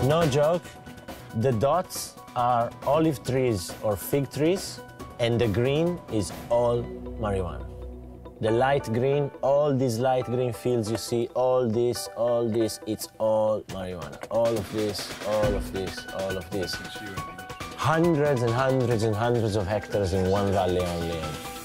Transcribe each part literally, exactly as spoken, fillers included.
No joke, the dots are olive trees or fig trees, and the green is all marijuana. The light green, all these light green fields you see, all this, all this, it's all marijuana. All of this, all of this, all of this. Hundreds and hundreds and hundreds of hectares in one valley only.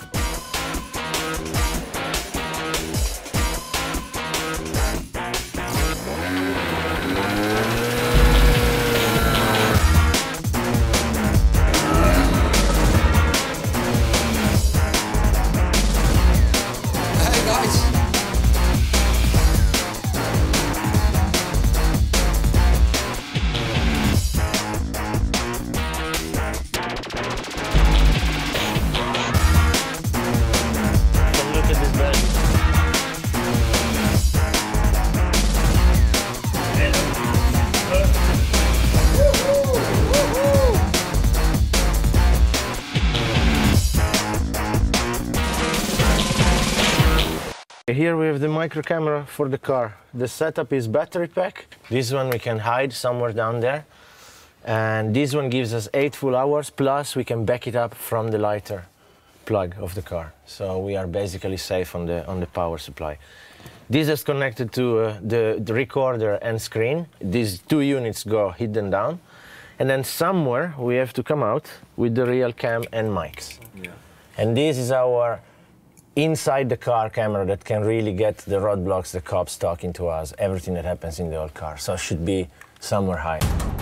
Here we have the micro camera for the car. The setup is battery pack. This one we can hide somewhere down there. And this one gives us eight full hours, plus we can back it up from the lighter plug of the car. So we are basically safe on the, on the power supply. This is connected to uh, the, the recorder and screen. These two units go hidden down. And then somewhere we have to come out with the real cam and mics. Yeah. And this is our inside the car camera that can really get the roadblocks, the cops talking to us, everything that happens in the old car. So it should be somewhere high.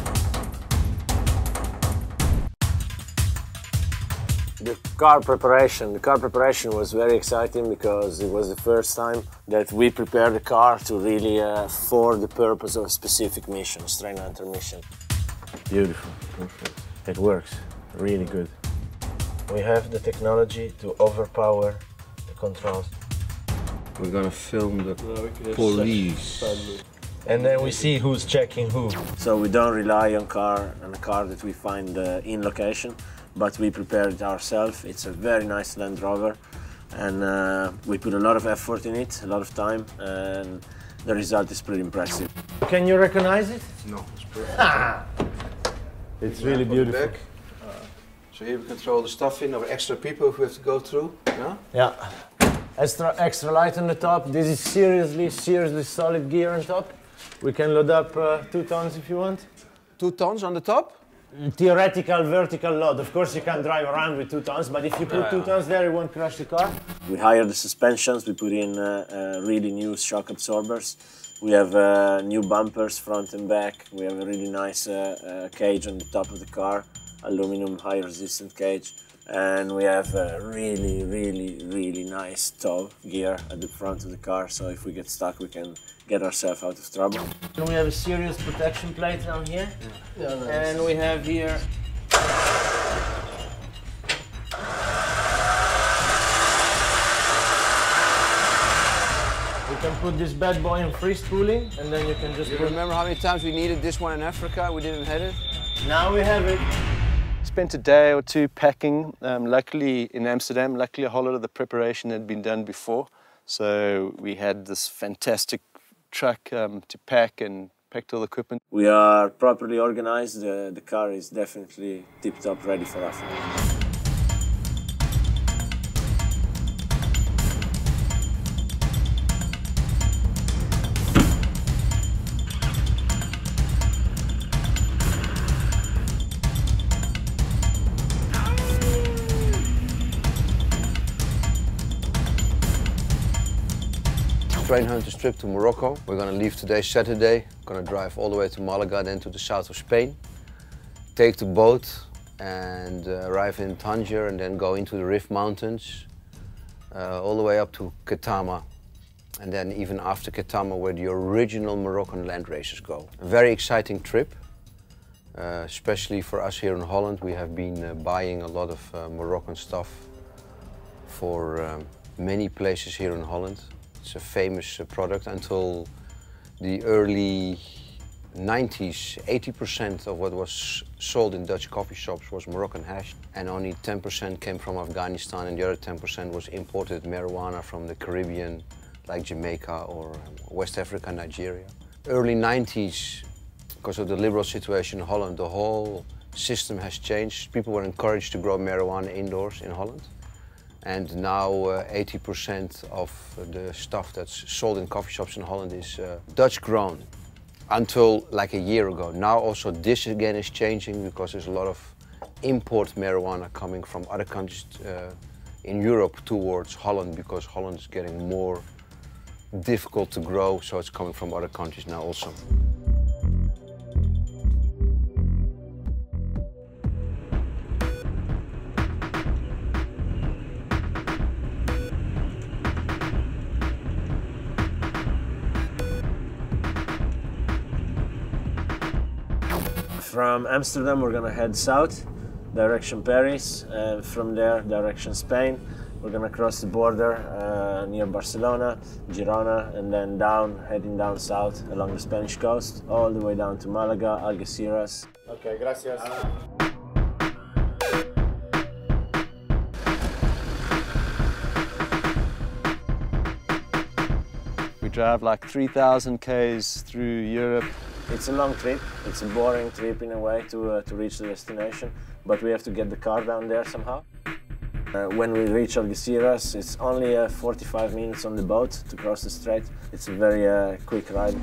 The car preparation. The car preparation was very exciting because it was the first time that we prepared the car to really uh, for the purpose of a specific mission, strain hunter mission. Beautiful. Perfect. It works really good. We have the technology to overpower controls. We're gonna film the no, police. And then we see who's checking who. So we don't rely on car on a car that we find uh, in location, but we prepare it ourselves. It's a very nice Land Rover, and uh, we put a lot of effort in it, a lot of time, and the result is pretty impressive. Can you recognize it? No, it's perfect. It's really beautiful. Uh, so here we can throw the stuff in, or extra people if we have to go through. Yeah. Yeah. Extra, extra light on the top. This is seriously, seriously solid gear on top. We can load up uh, two tons if you want. Two tons on the top? Theoretical vertical load. Of course, you can't drive around with two tons, but if you put two tons there, it won't crash the car. We hire the suspensions. We put in uh, uh, really new shock absorbers. We have uh, new bumpers front and back. We have a really nice uh, uh, cage on the top of the car, aluminum high resistant cage. And we have a really, really, really nice tow gear at the front of the car, so if we get stuck, we can get ourselves out of trouble. And we have a serious protection plate down here. Yeah. Yeah, nice. And we have here we can put this bad boy in free spooling, and then you can just. Do you put... remember how many times we needed this one in Africa? We didn't have it. Now we have it. Spent a day or two packing, um, luckily in Amsterdam. Luckily a whole lot of the preparation had been done before. So we had this fantastic truck um, to pack and packed all the equipment. We are properly organized. The, the car is definitely tip-top ready for Africa. Train hunters trip to Morocco. We're going to leave today, Saturday. Going to drive all the way to Malaga, then to the south of Spain. Take the boat and uh, arrive in Tangier, and then go into the Rif Mountains, uh, all the way up to Ketama. And then even after Ketama, where the original Moroccan land races go. A very exciting trip, uh, especially for us here in Holland. We have been uh, buying a lot of uh, Moroccan stuff for um, many places here in Holland. It's a famous uh, product. Until the early nineties, eighty percent of what was sold in Dutch coffee shops was Moroccan hash, and only ten percent came from Afghanistan, and the other ten percent was imported marijuana from the Caribbean, like Jamaica or um, West Africa, Nigeria. Early nineties, Because of the liberal situation in Holland, the whole system has changed. People were encouraged to grow marijuana indoors in Holland. And now eighty percent uh, of the stuff that's sold in coffee shops in Holland is uh, Dutch grown. Until like a year ago. Now also this again is changing because there's a lot of import marijuana coming from other countries uh, in Europe towards Holland, because Holland is getting more difficult to grow, so it's coming from other countries now also. From Amsterdam we're gonna head south, direction Paris, and from there direction Spain. We're gonna cross the border uh, near Barcelona, Girona, and then down, heading down south along the Spanish coast, all the way down to Malaga, Algeciras. Okay, gracias. We drive like three thousand Ks through Europe. It's a long trip. It's a boring trip in a way to, uh, to reach the destination, but we have to get the car down there somehow. Uh, when we reach Algeciras, it's only uh, forty-five minutes on the boat to cross the strait. It's a very uh, quick ride.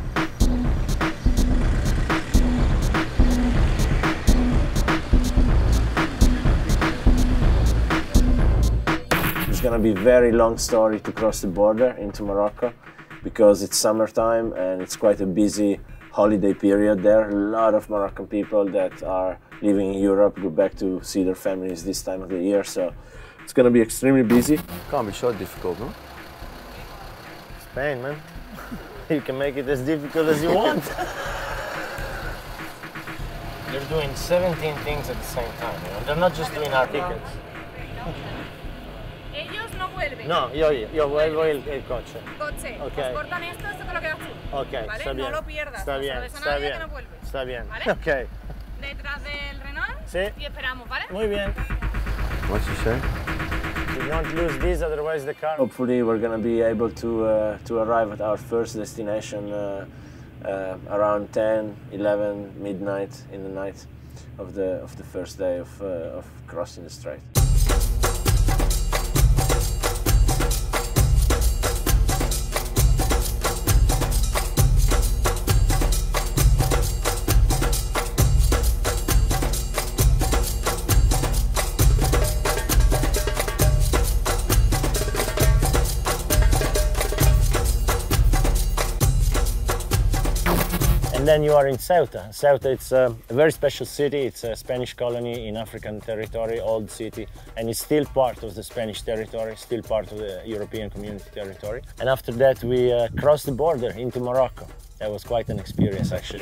It's gonna be a very long story to cross the border into Morocco, because it's summertime and it's quite a busy holiday period there. A lot of Moroccan people that are living in Europe go back to see their families this time of the year, so it's gonna be extremely busy. Can't be so difficult, no? Spain, man. You can make it as difficult as you want. They're doing seventeen things at the same time, you know? They're not just doing our tickets. Ellos no vuelven. No, yo, yo vuelvo el, el coche. Coche. Okay. Os cortan esto, esto te lo quedas tú. Ok, ¿Vale? está bien. No lo pierdas. Está no bien, se lo des a está nadie bien. que no vuelve. Está bien. ¿Vale? Ok. Detrás del Renault. Sí. Y esperamos, ¿vale? Muy bien. What's he say? Do not lose this, otherwise the car. Hopefully we're gonna be able to uh, to arrive at our first destination uh, uh, around ten, eleven, midnight in the night of the of the first day of uh, of crossing the strait. And then you are in Ceuta. Ceuta, it's a, a very special city. It's a Spanish colony in African territory, old city, and it's still part of the Spanish territory, still part of the European Community territory. And after that, we uh, crossed the border into Morocco. That was quite an experience, actually.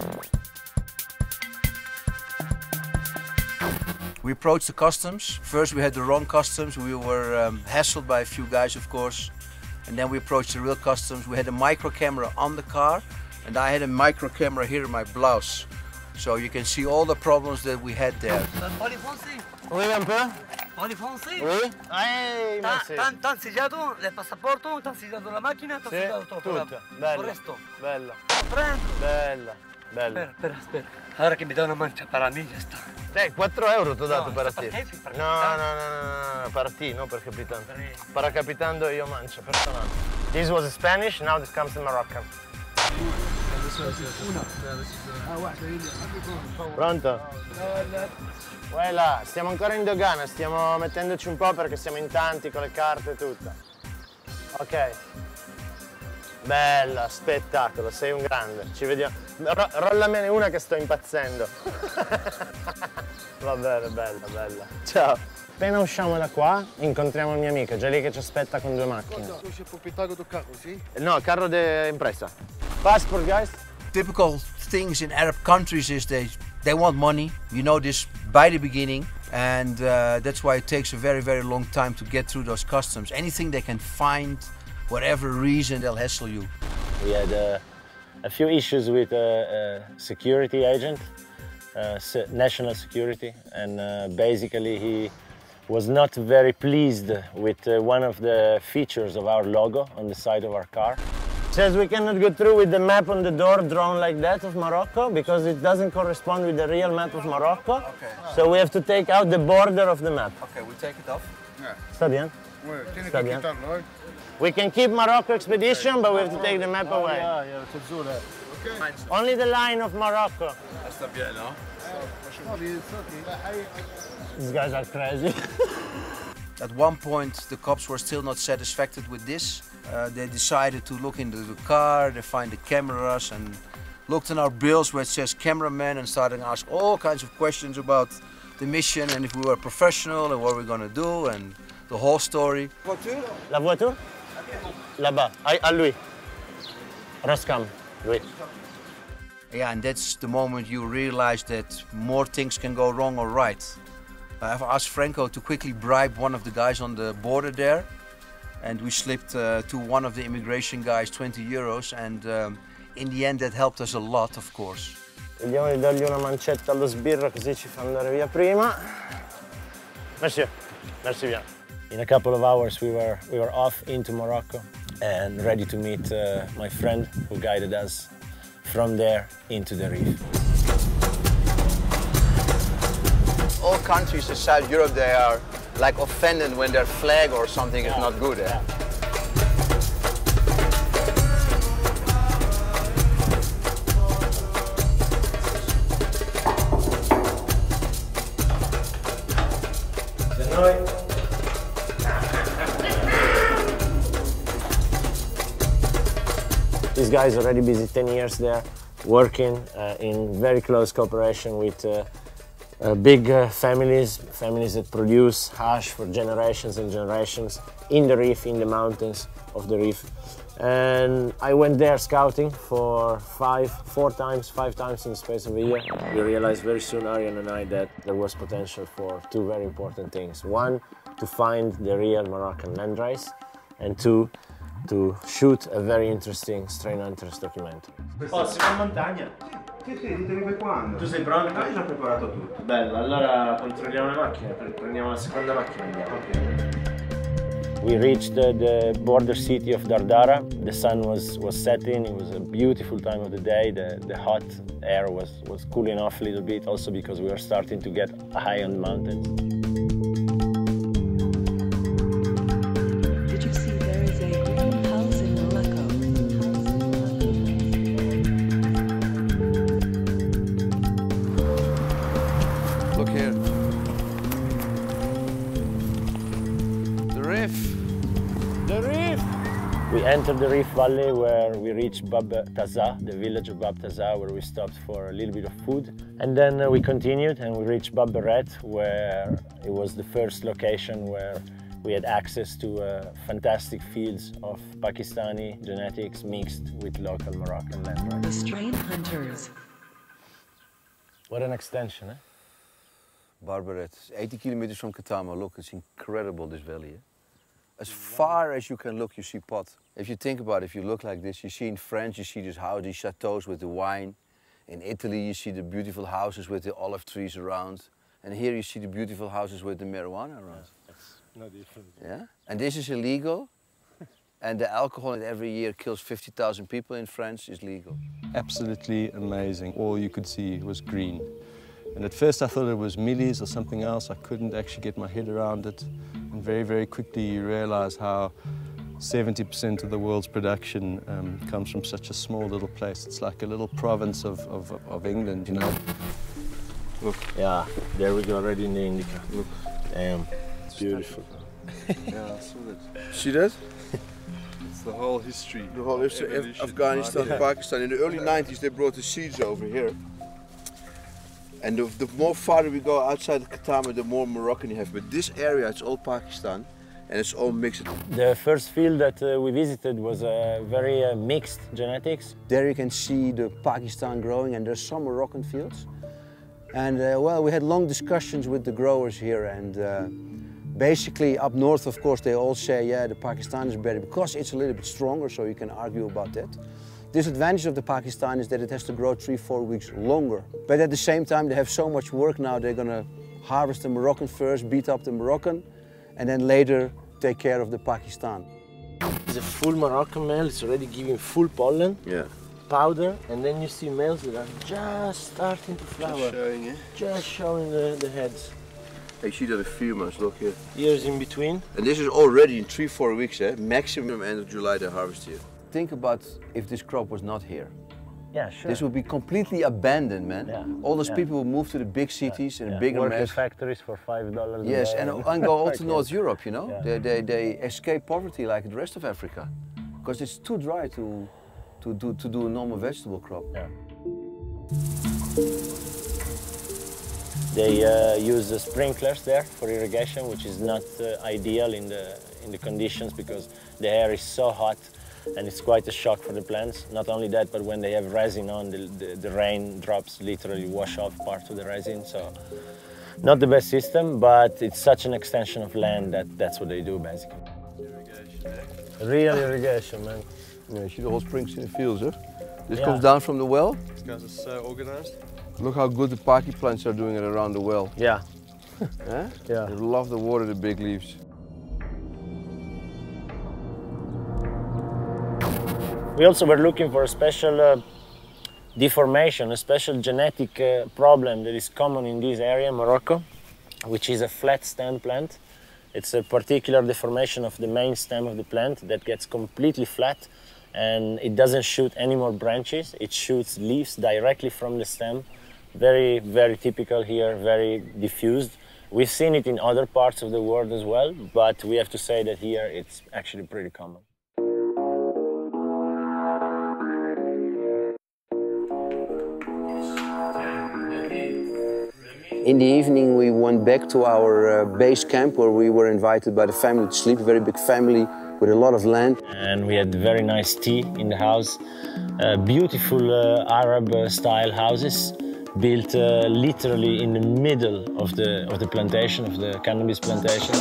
We approached the customs. First we had the wrong customs. We were um, hassled by a few guys, of course. And then we approached the real customs. We had a micro camera on the car, and I had a micro camera here in my blouse. So you can see all the problems that we had there. Oui, un peu. Parli français? Oui. Hey, merci. T'ha insegnado il passaporto, t'ha insegnato la macchina, t'ha Sì, insegnato tutto. tutto. Bello. Il resto. Bella. Prendo. Bella. Bella. Espera, espera, espera. Ahora que me da una mancha para mí, ya está. Eh, quattro euro ti ho dato No, per sta te. per te, per No, no, capitano. no, no, no, per te, non per capitano. Per capitando io mangio, personale. This was Spanish, now this comes in Moroccan. Pronto? Quella, stiamo ancora in dogana, stiamo mettendoci un po' perché siamo in tanti con le carte e tutto. Ok. Bella, spettacolo, sei un grande. Ci vediamo. Ro rollamene una che sto impazzendo. Va bene, bella, bella. Ciao. Appena usciamo da qua incontriamo il mio amico, già lì che ci aspetta con due macchine. Tu sei il proprietario del carro, sì? No, carro de impresa. Passport, guys. Typical things in Arab countries is they they want money. You know this by the beginning, and uh, that's why it takes a very very long time to get through those customs. Anything they can find, whatever reason, they'll hassle you. We had uh, a few issues with a, a security agent, uh, national security, and uh, basically he was not very pleased with uh, one of the features of our logo on the side of our car. says we cannot go through with the map on the door drawn like that of Morocco because it doesn't correspond with the real map of Morocco. Okay. So we have to take out the border of the map. Okay, we take it off. Sta bien? Ouais, tieni Sta che bien. quitarlo, eh. We can keep Morocco expedition, but we have to take the map away. Yeah, yeah, to do that. Okay. Only the line of Morocco. Sta bien, no? These guys are crazy. At one point, the cops were still not satisfied with this. Uh, they decided to look into the car, they find the cameras and looked in our bills where it says cameraman and started to ask all kinds of questions about the mission and if we were professional and what we're going to do and the whole story. La voiture? Là-bas, à lui. Rascam, lui. Yeah, and that's the moment you realize that more things can go wrong or right. I've asked Franco to quickly bribe one of the guys on the border there, and we slipped uh, to one of the immigration guys twenty euros, and um, in the end that helped us a lot, of course. Vediamo di dargli una mancetta allo sbirro così ci fa andare via prima. Merci, merci bien. In a couple of hours we were, we were off into Morocco and ready to meet uh, my friend who guided us from there into the reef. All countries in South Europe, they are like offended when their flag or something is not good. Eh? These guys are already busy ten years there, working uh, in very close cooperation with uh, uh, big uh, families, families that produce hash for generations and generations in the reef, in the mountains of the reef. And I went there scouting for five, four times, five times in the space of a year. We realized very soon, Arjen and I, that there was potential for two very important things. One, to find the real Moroccan landrace, and two, to shoot a very interesting strain hunters documentary. Oh, siamo in montagna? Sì, sì, dite quando. Tu sei pronto? Hai già preparato tutto. Bello, allora controlliamo le macchine, prendiamo la seconda macchina e andiamo. Okay. We reached the, the border city of Dardara. The sun was, was setting, it was a beautiful time of the day. The, the hot air was, was cooling off a little bit, also because we were starting to get high on the mountains. Did you see there is a green house in Morocco? Look here. The reef. The reef! We entered the reef valley where we reached Bab Taza, the village of Bab Taza, where we stopped for a little bit of food. And then uh, we continued and we reached Bab Beret, where it was the first location where we had access to uh, fantastic fields of Pakistani genetics mixed with local Moroccan land. The strain hunters. What an extension, eh? Barberet, eighty kilometers from Katama. Look, it's incredible, this valley. Eh? As far as you can look, you see pot. If you think about it, if you look like this, you see in France, you see these houses, these chateaus with the wine. In Italy, you see the beautiful houses with the olive trees around. And here you see the beautiful houses with the marijuana around. That's no different. Yeah? And this is illegal. And the alcohol that every year kills fifty thousand people in France is legal. Absolutely amazing. All you could see was green. And at first I thought it was mealies or something else. I couldn't actually get my head around it. And very, very quickly you realize how seventy percent of the world's production um, comes from such a small little place. It's like a little province of, of, of England, you know. Look. Yeah, there we go, already in the indica. Look. Damn, it's beautiful. Yeah, I saw that. See that? It's the whole history. The whole history of Afghanistan, Pakistan. In the early nineties, they brought the seeds over here. And the, the more farther we go outside of Katama, the more Moroccan you have. But this area, it's all Pakistan, and it's all mixed. The first field that uh, we visited was uh, very uh, mixed genetics. There you can see the Pakistan growing, and there's some Moroccan fields. And uh, well, we had long discussions with the growers here, and uh, basically up north, of course, they all say, yeah, the Pakistan is better because it's a little bit stronger, so you can argue about that. Disadvantage of the Pakistan is that it has to grow three, four weeks longer. But at the same time, they have so much work now, they're gonna harvest the Moroccan first, beat up the Moroccan, and then later take care of the Pakistan. It's a full Moroccan male, it's already giving full pollen, Yeah. powder, and then you see males that are just starting to flower. Just showing, eh? Just showing the, the heads. You see that a few months, look here. Years in between. And this is already in three, four weeks, eh? Maximum end of July they harvest here. Think about if this crop was not here. Yeah, sure. This would be completely abandoned, man. Yeah. All those Yeah. people would move to the big cities and Yeah. bigger Work in mess. factories for five dollars. Yes, and, and go all to North Europe, you know? Yeah. They, they, they escape poverty like the rest of Africa. Because it's too dry to, to, do, to do a normal vegetable crop. Yeah. They uh, use the sprinklers there for irrigation, which is not uh, ideal in the, in the conditions because the air is so hot and it's quite a shock for the plants. Not only that, but when they have resin on, the, the, the rain drops literally wash off part of the resin. So not the best system, but it's such an extension of land that that's what they do basically. Irrigation, eh? Real irrigation, man. Yeah, you see the whole springs in the fields, huh? This Yeah. comes down from the well. This guy's is uh, organized. Look how good the party plants are doing it around the well. Yeah. Huh? Yeah. They love the water, the big leaves. We also were looking for a special uh, deformation, a special genetic uh, problem that is common in this area, Morocco, which is a flat stem plant. It's a particular deformation of the main stem of the plant that gets completely flat and it doesn't shoot any more branches. It shoots leaves directly from the stem. Very, very typical here, very diffused. We've seen it in other parts of the world as well, but we have to say that here it's actually pretty common. In the evening, we went back to our uh, base camp where we were invited by the family to sleep, a very big family with a lot of land. And we had very nice tea in the house. Uh, beautiful uh, Arab-style houses built uh, literally in the middle of the, of the plantation, of the cannabis plantation.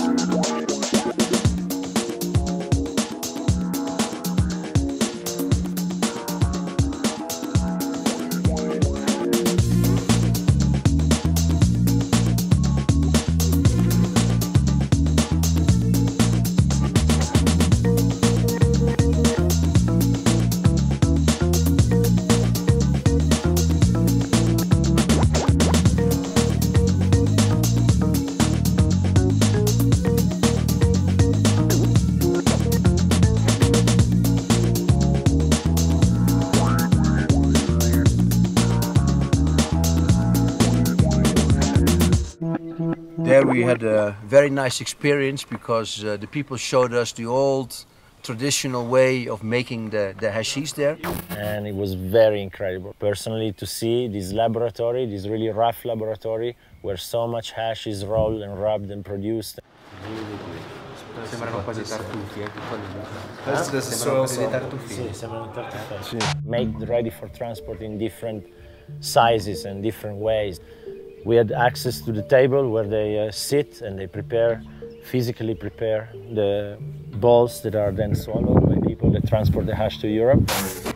There we had a very nice experience because uh, the people showed us the old traditional way of making the, the hashish there. And it was very incredible. Personally, to see this laboratory, this really rough laboratory, where so much hash is rolled and rubbed and produced. Sembrano quasi tartufi, eh? That's the soil sample. Sì, sembrano tartufi. Made ready for transport in different sizes and different ways. We had access to the table where they uh, sit and they prepare, physically prepare the balls that are then swallowed by people that transport the hash to Europe.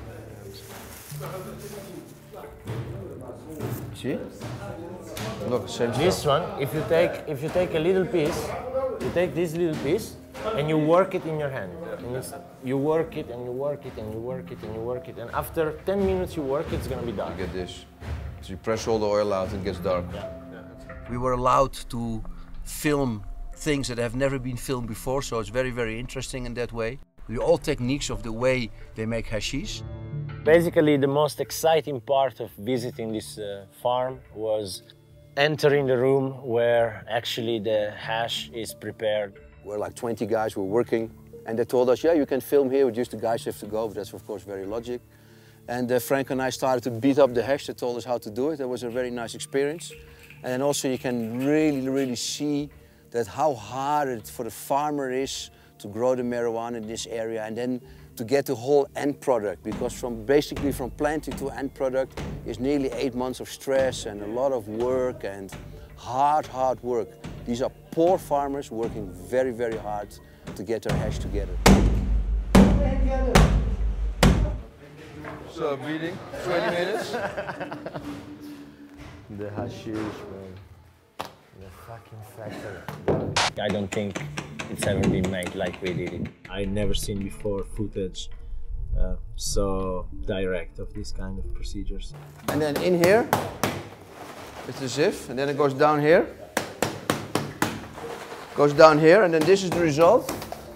See? Look, same This stuff. one, if you take if you take a little piece, you take this little piece and you work it in your hand. And it's, you work it and you work it and you work it and you work it, and after ten minutes you work it, it's gonna be done. Get this. So you press all the oil out and it gets dark. Yeah. We were allowed to film things that have never been filmed before, so it's very, very interesting in that way. The all techniques of the way they make hashish. Basically, the most exciting part of visiting this uh, farm was entering the room where actually the hash is prepared. We're like twenty guys were working, and they told us, yeah, you can film here, just the guys have to go, but that's of course very logic. And uh, Frank and I started to beat up the hash. They told us how to do it. That was a very nice experience. And also you can really, really see that how hard it for the farmer is to grow the marijuana in this area and then to get the whole end product, because from basically from planting to end product is nearly eight months of stress and a lot of work and hard, hard work. These are poor farmers working very, very hard to get their hash together. So beating, twenty minutes. The hashish, man. The fucking factory. I don't think it's ever been made like we did it. I never seen before footage uh, so direct of this kind of procedures. And then in here, it's the sieve, and then it goes down here. Goes down here, and then this is the result.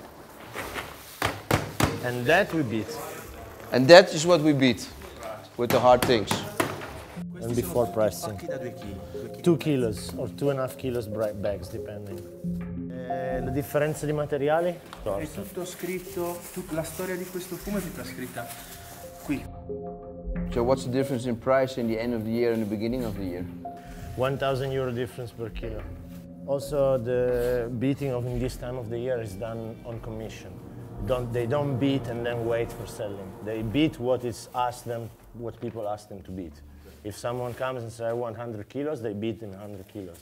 And that we beat. And that is what we beat with the hard things. And before pressing. Two kilos or two and a half kilos bags, depending. Eh, la differenza di materiali? È tutto scritto, tut- la storia di questo fumo è tutta scritta qui. So what's the difference in price in the end of the year and the beginning of the year? one thousand euro difference per kilo. Also, the beating of in this time of the year is done on commission. Don't, they don't beat and then wait for selling. They beat what is asked them, what people ask them to beat. If someone comes and says, I want one hundred kilos, they beat in one hundred kilos.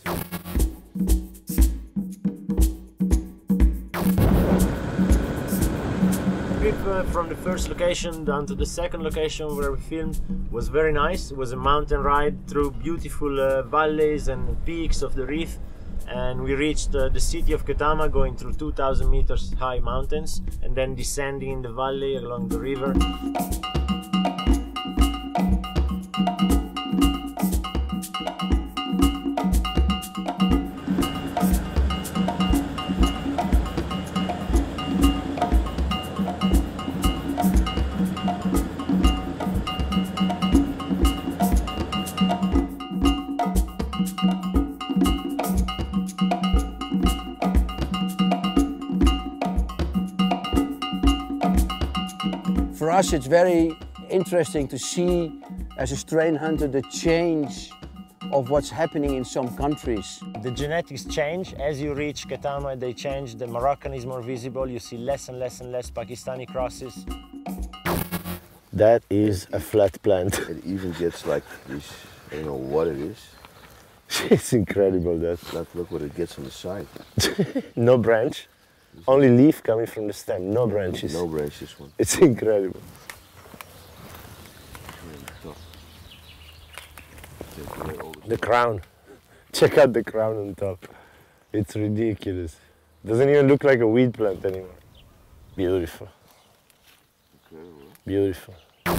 The trip uh, from the first location down to the second location where we filmed was very nice. It was a mountain ride through beautiful uh, valleys and peaks of the reef. And we reached uh, the city of Ketama, going through two thousand meters high mountains and then descending in the valley along the river. For us, it's very interesting to see, as a strain hunter, the change of what's happening in some countries. The genetics change. As you reach Ketama, they change. The Moroccan is more visible. You see less and less and less Pakistani crosses. That is a flat plant. It even gets like this, I don't know what it is. It's incredible, that. Look, look what it gets on the side. No branch. Only leaf coming from the stem, no branches. No branches one. It's incredible. The crown. Check out the crown on top. It's ridiculous. Doesn't even look like a weed plant anymore. Beautiful. Beautiful.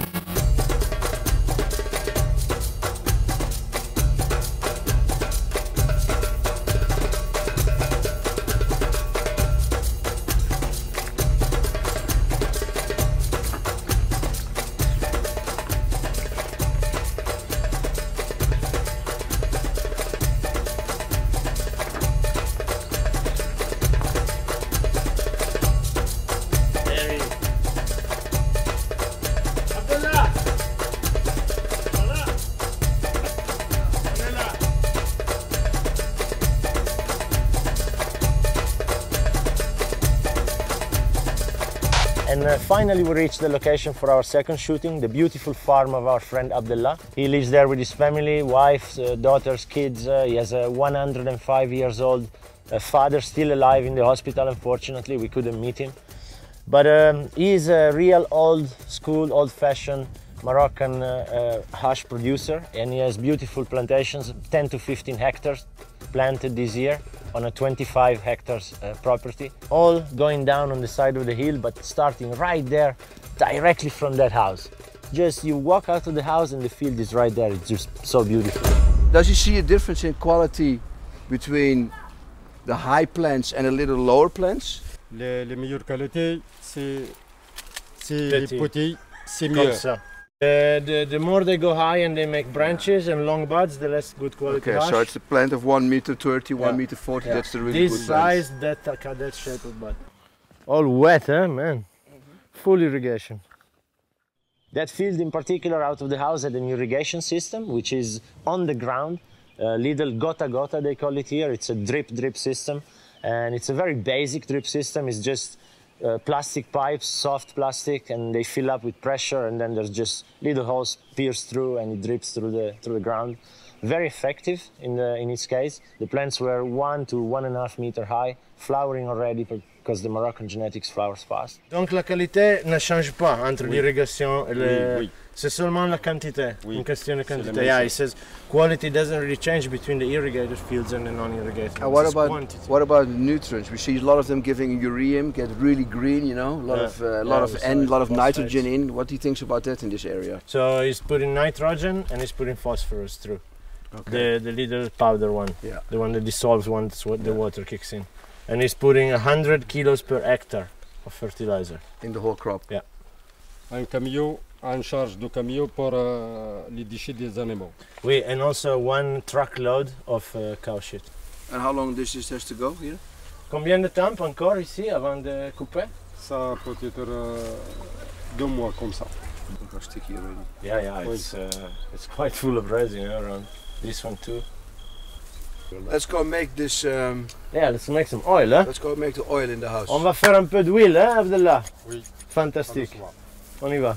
And uh, finally we reached the location for our second shooting, the beautiful farm of our friend Abdullah. He lives there with his family, wife, uh, daughters, kids. Uh, he has a one hundred and five years old uh, father still alive in the hospital. Unfortunately, we couldn't meet him. But um, he is a real old school, old-fashioned Moroccan uh, uh, hash producer, and he has beautiful plantations, ten to fifteen hectares planted this year on a twenty-five hectares uh, property, all going down on the side of the hill, but starting right there, directly from that house. Just you walk out of the house and the field is right there. It's just so beautiful. Does you see a difference in quality between the high plants and a little lower plants? Les, les meilleures qualités, c'est Petit. les petits, c'est Comme mieux. ça. Uh, the, the more they go high and they make branches and long buds, the less good quality Okay, hash. so it's a plant of one meter thirty, Yeah. one meter forty. Yeah. That's the really This good plant. size, that, that, that shape of bud. All wet, huh, man? Full irrigation. That field in particular out of the house had an irrigation system, which is on the ground. Uh, little gota gota, they call it here. It's a drip drip system. And it's a very basic drip system. It's just uh, plastic pipes, soft plastic, and they fill up with pressure, and then there's just little holes pierced through and it drips through the, through the ground. Very effective in, the, in its case. The plants were one to one and a half meter high, flowering already per because the Moroccan genetics flowers fast. Donc la qualité ne change pas entre Oui. l'irrigation et le... Oui, oui. C'est seulement la quantité, Oui. une question de C'est la quantité. même Yeah, chose. he says quality doesn't really change between the irrigated fields and the non-irrigated. And what It's about quantity. what about nutrients? We see a lot of them giving urea, get really green, you know, a lot Yeah. of uh, a Yeah, lot of with N, a lot of phosphates. nitrogen in. What do you think about that in this area? So he's putting nitrogen and he's putting phosphorus through. The the little powder one, Yeah. the one that dissolves once what the water kicks in, and he's putting a hundred kilos per hectare of fertilizer. In the whole crop. Yeah. Un camion en charge du camion pour euh, les déchets des animaux. Oui, and also one truckload of uh, cow shit. And how long this is has to go here? Combien de temps encore ici avant de couper? Ça peut être euh, deux mois comme ça. Look how sticky already. Yeah, yeah, it's uh, it's quite full of resin you know, around. This one too. Let's go make this. Um, Yeah, let's make some oil, hein? let's go make the oil in the house. On va faire un peu d'huile, hein, Abdallah? Oui. Fantastique. On y va.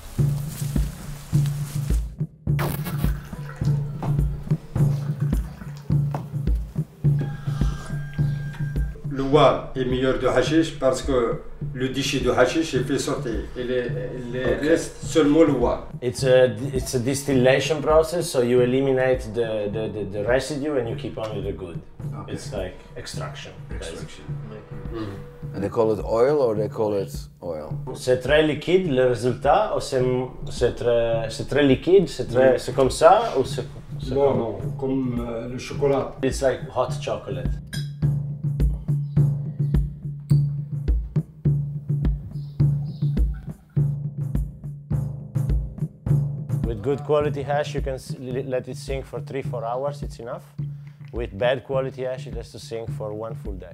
Le bois est meilleur de hashish parce que le déchet de hashish est fait sortir. Et le, le reste seulement le bois. It's a it's a distillation process, so you eliminate the, the, the, the residue and you keep only the good. Okay. It's like extraction. Extraction. And they call it oil or they call it oil? C'est très liquide le résultat ou c'est c'est très c'est très liquide, c'est très c'est comme ça ou c'est c'est Non, comme- non, comme euh, le chocolat. It's like hot chocolate. With good quality hash, you can s- li- let it sink for three, four hours. It's enough. With bad quality hash, it has to sink for one full day.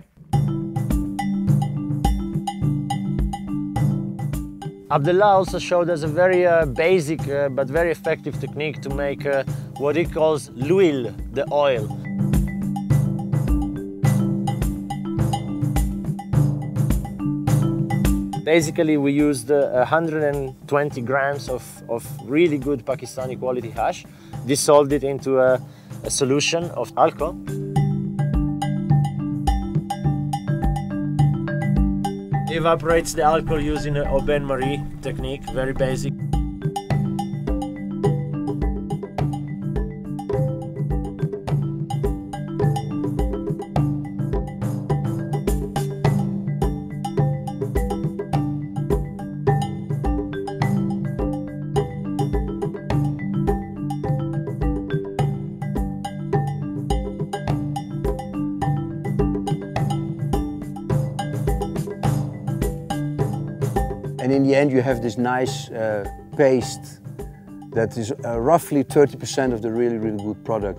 Abdullah also showed us a very uh, basic uh, but very effective technique to make uh, what he calls l'huile, the oil. Basically, we used uh, one hundred twenty grams of, of really good Pakistani quality hash, dissolved it into a, a solution of alcohol. Evaporates the alcohol using a bain-marie technique, very basic. And in the end, you have this nice uh, paste that is uh, roughly thirty percent of the really, really good product.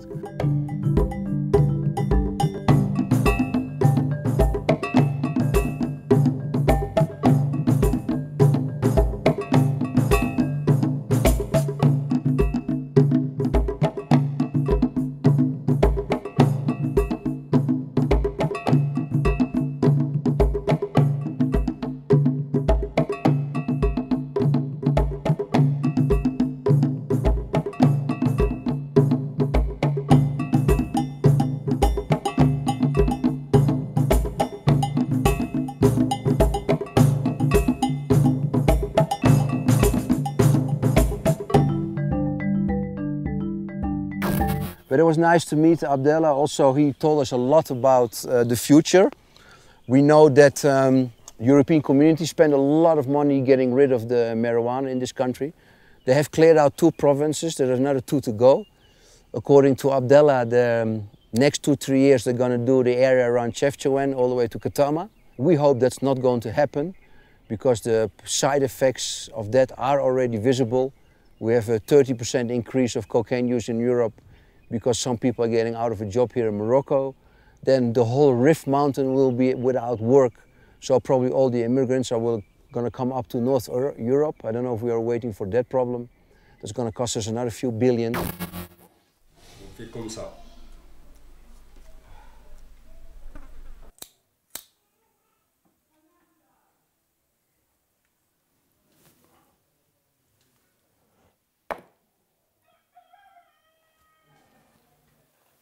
But it was nice to meet Abdallah. Also, he told us a lot about uh, the future. We know that um, European communities spend a lot of money getting rid of the marijuana in this country. They have cleared out two provinces. There are another two to go. According to Abdallah, the um, next two, three years they're going to do the area around Chefchaouen all the way to Katama. We hope that's not going to happen because the side effects of that are already visible. We have a thirty percent increase of cocaine use in Europe because some people are getting out of a job here in Morocco. Then the whole Rift Mountain will be without work. So probably all the immigrants are going to come up to North Europe. I don't know if we are waiting for that problem. That's going to cost us another few billion. On fait comme ça.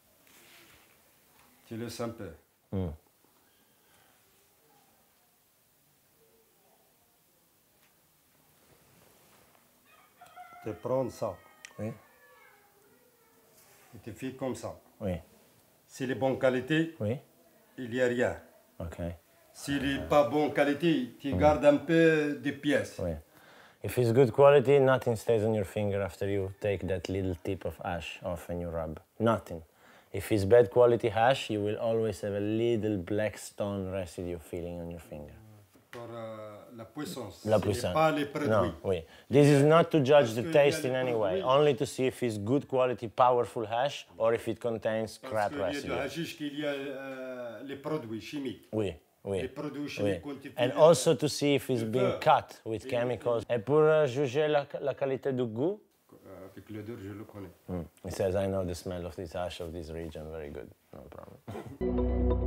Tu laisses un peu. Mm. Tu prends ça. Oui. Et tu fais comme ça. Oui. S'il est bonne qualité, Oui. il n'y a rien. Ok. S'il n'est pas bonne qualité, tu gardes un peu de pièces. Oui. If it's good quality, nothing stays on your finger after you take that little tip of ash off and you rub. Nothing. If it's bad quality hash, you will always have a little black stone residue feeling on your finger. Pour uh, la puissance. La puissance. Pas les produits. No, oui. This is not to judge the taste in any way, only to see if it's good quality, powerful hash, or if it contains crap residue. Parce qu'il y a du hashish qu'il y a uh, les produits chimiques. Oui. Oui. Les produits Oui. chimiques quantifiés. And also to see if it's been cut with chemicals. Et pour uh, juger la, la qualité du goût, avec l'odeur, je le connais. Mm. He says, I know the smell of this ash of this region very good. No problem.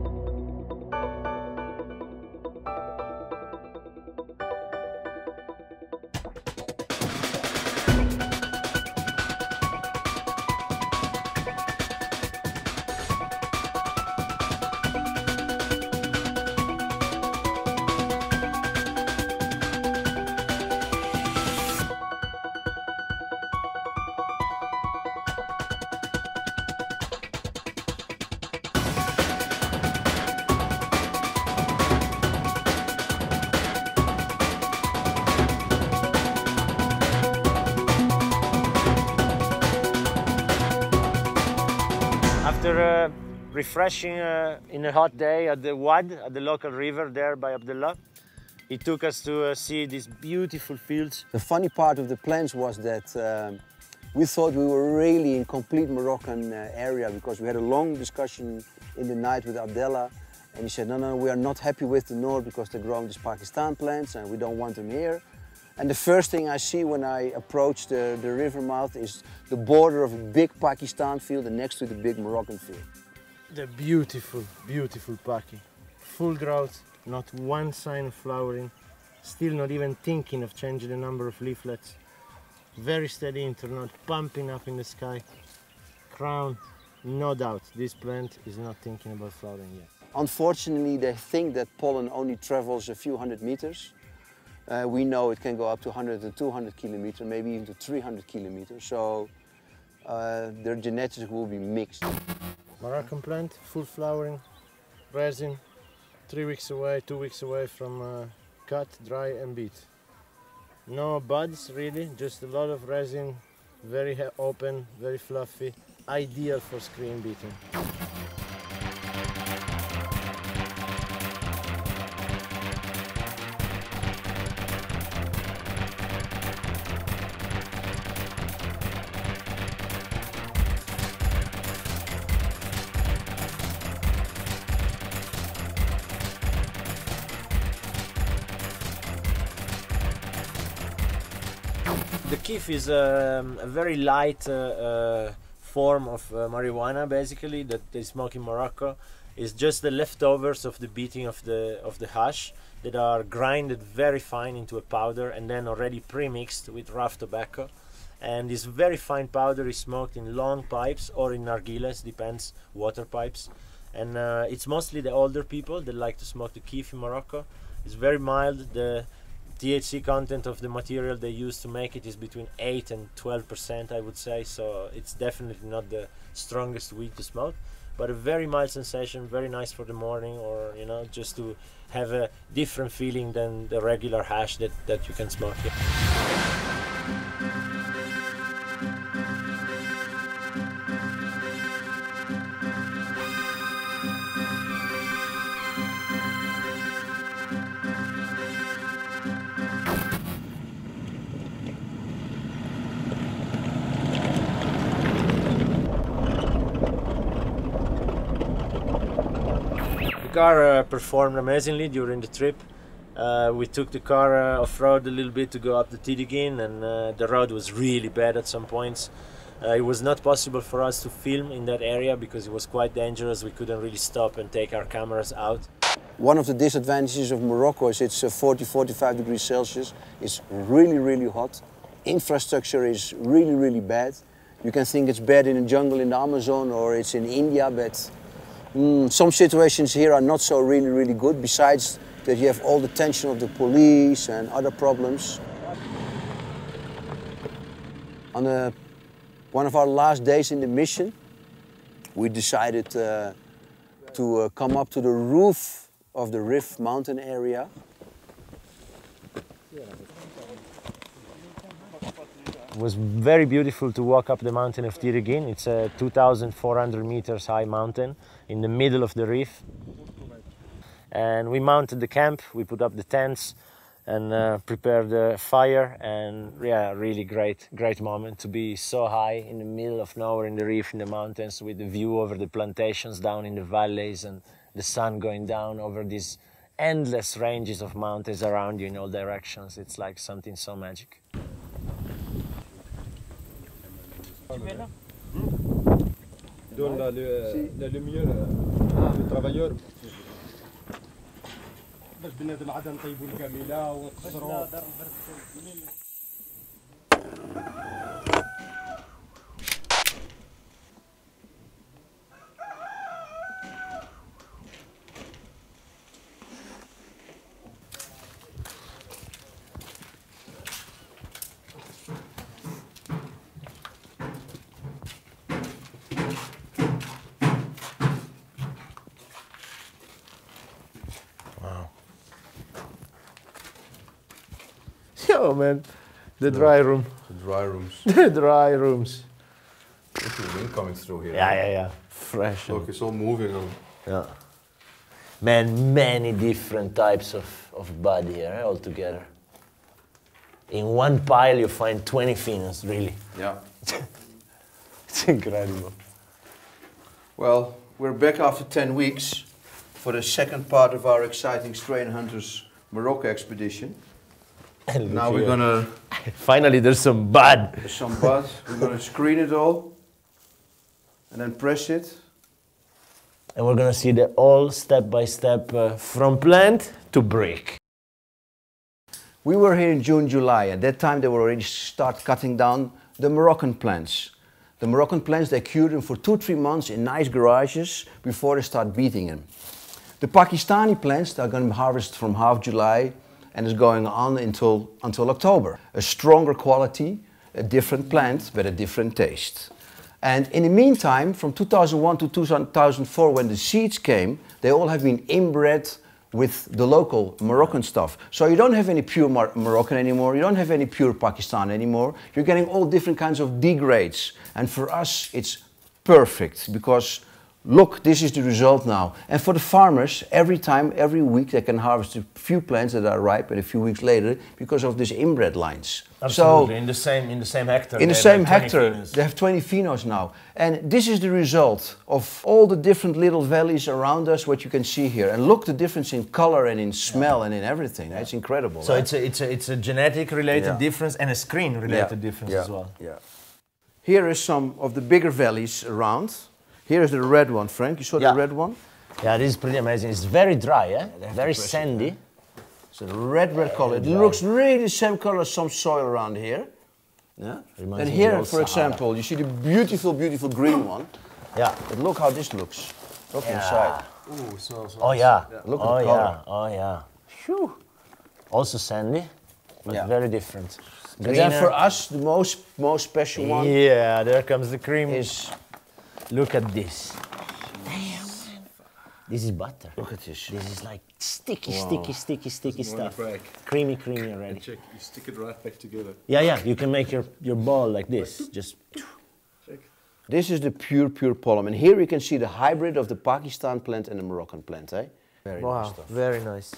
After uh, refreshing uh, in a hot day at the Wad, at the local river there by Abdullah, he took us to uh, see these beautiful fields. The funny part of the plans was that um, we thought we were really in complete Moroccan uh, area, because we had a long discussion in the night with Abdullah, and he said, no, no, we are not happy with the north because they're growing these Pakistan plants and we don't want them here. And the first thing I see when I approach the, the river mouth is the border of a big Pakistan field and next to the big Moroccan field. The beautiful, beautiful Paki. Full growth, not one sign of flowering, still not even thinking of changing the number of leaflets. Very steady internode, pumping up in the sky. Crown, no doubt, this plant is not thinking about flowering yet. Unfortunately, they think that pollen only travels a few hundred meters. Uh, we know it can go up to one hundred and two hundred kilometers, maybe even to three hundred kilometers. So uh, their genetics will be mixed. Moroccan plant, full flowering, resin, three weeks away, two weeks away from uh, cut, dry and beat. No buds really, just a lot of resin, very open, very fluffy, ideal for screen beating. The kiff is um, a very light uh, uh, form of uh, marijuana, basically, that they smoke in Morocco. It's just the leftovers of the beating of the of the hash that are grinded very fine into a powder and then already pre-mixed with rough tobacco. And this very fine powder is smoked in long pipes or in nargiles, depends, water pipes. And uh, it's mostly the older people that like to smoke the kiff in Morocco. It's very mild. The T H C content of the material they use to make it is between eight and twelve percent, I would say, so it's definitely not the strongest weed to smoke, but a very mild sensation, very nice for the morning, or you know, just to have a different feeling than the regular hash that, that you can smoke here. The car uh, performed amazingly during the trip. Uh, we took the car uh, off-road a little bit to go up the Tidigin, and uh, the road was really bad at some points. Uh, it was not possible for us to film in that area because it was quite dangerous. We couldn't really stop and take our cameras out. One of the disadvantages of Morocco is it's uh, forty, forty-five degrees Celsius. It's really, really hot. Infrastructure is really, really bad. You can think it's bad in a jungle in the Amazon or it's in India, but Mm, some situations here are not so really, really good, besides that you have all the tension of the police and other problems. On a, one of our last days in the mission, we decided uh, to uh, come up to the roof of the Rift mountain area. It was very beautiful to walk up the mountain of Tirigin. It's a two thousand four hundred meters high mountain in the middle of the reef. And we mounted the camp, we put up the tents and uh, prepared the fire, and yeah, really great, great moment to be so high in the middle of nowhere in the reef, in the mountains, with the view over the plantations down in the valleys and the sun going down over these endless ranges of mountains around you in all directions. It's like something so magic. Donne la, le, la lumière le travailleur باش بنادم عاد نطيبوا الكامله ونقصروا. Oh man, the dry room. The dry rooms. The dry rooms. Look at the wind coming through here. Yeah, yeah, yeah. Fresh. Look, it's all moving on. Yeah. Man, many different types of, of bud here eh, all together. In one pile you find twenty finns, really. Yeah. It's incredible. Well, we're back after ten weeks for the second part of our exciting Strain Hunters Morocco expedition. And now we're gonna... Finally there's some bud. There's some bud. We're gonna screen it all and then press it. And we're gonna see the all step by step uh, from plant to brick. We were here in June, July. At that time they were already start cutting down the Moroccan plants. The Moroccan plants, they cured them for two, three months in nice garages before they start beating them. The Pakistani plants, they're going to harvest from half July and is going on until, until October. A stronger quality, a different plant, but a different taste. And in the meantime, from two thousand one to two thousand four, when the seeds came, they all have been inbred with the local Moroccan stuff. So you don't have any pure Mar Moroccan anymore, you don't have any pure Pakistan anymore, you're getting all different kinds of degrades. And for us, it's perfect, because look, this is the result now. And for the farmers, every time, every week, they can harvest a few plants that are ripe and a few weeks later because of these inbred lines. Absolutely, so, in the same in the same hectare. In the they same have hectare, phenos. they have twenty phenos now. And this is the result of all the different little valleys around us, what you can see here. And look the difference in color and in smell yeah. and in everything. It's incredible. So right? it's, a, it's, a, it's a genetic related yeah. difference and a screen related yeah. difference yeah. as well. Yeah. Here is some of the bigger valleys around. Here is the red one, Frank. You saw yeah. the red one? Yeah, this is pretty amazing. It's very dry, eh? Very sandy. It, it's a red, red color. It looks really the same color as some soil around here. Yeah. Reminds And here, for Sahara. example, you see the beautiful, beautiful green one. Yeah. But look how this looks. Look yeah. inside. Ooh, so, so oh yeah. yeah. Look oh at the color. yeah. Oh yeah. Whew. Also sandy, but yeah. very different. And then for us, the most most special one. Yeah, there comes the cream. Is look at this. This is butter. Look at this. This is like sticky, wow. sticky, sticky, sticky it's stuff. Break. Creamy, creamy already. And check, you stick it right back together. Yeah, yeah. You can make your, your ball like this. Just. Check. This is the pure, pure pollen. And here you can see the hybrid of the Pakistan plant and the Moroccan plant. Eh? Very wow, nice stuff. Very nice.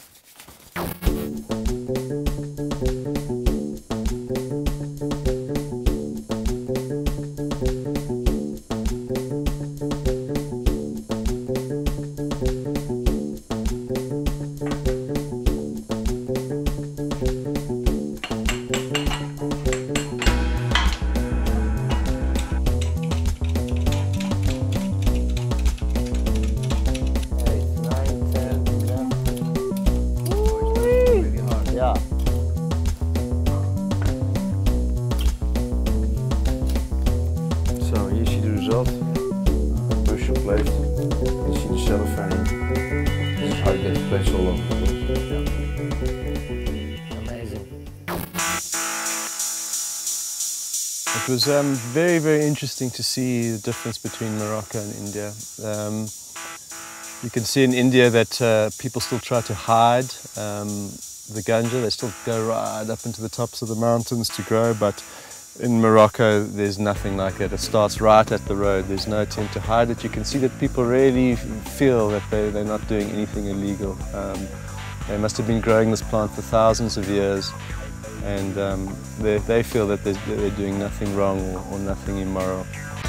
It was um, very, very interesting to see the difference between Morocco and India. Um, you can see in India that uh, people still try to hide um, the ganja. They still go right up into the tops of the mountains to grow, but in Morocco there's nothing like that. It starts right at the road. There's no attempt to hide it. You can see that people really feel that they, they're not doing anything illegal. Um, they must have been growing this plant for thousands of years, and um, they, they feel that they're, they're doing nothing wrong or, or nothing immoral.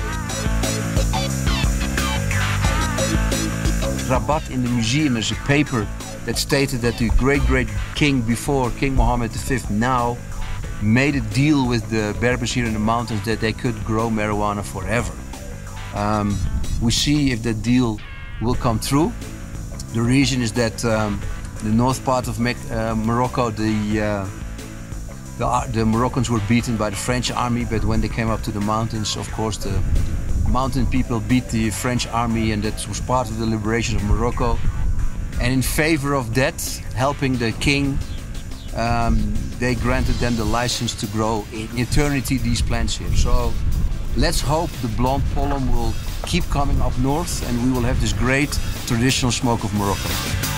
Rabat in the museum is a paper that stated that the great-great king before, King Mohammed the fifth, now made a deal with the Berbers here in the mountains that they could grow marijuana forever. Um, we see if that deal will come true. The reason is that um, the north part of Me uh, Morocco, the uh, The, the Moroccans were beaten by the French army, but when they came up to the mountains, of course, the mountain people beat the French army, and that was part of the liberation of Morocco. And in favor of that, helping the king, um, they granted them the license to grow in eternity these plants here. So let's hope the blonde pollen will keep coming up north, and we will have this great traditional smoke of Morocco.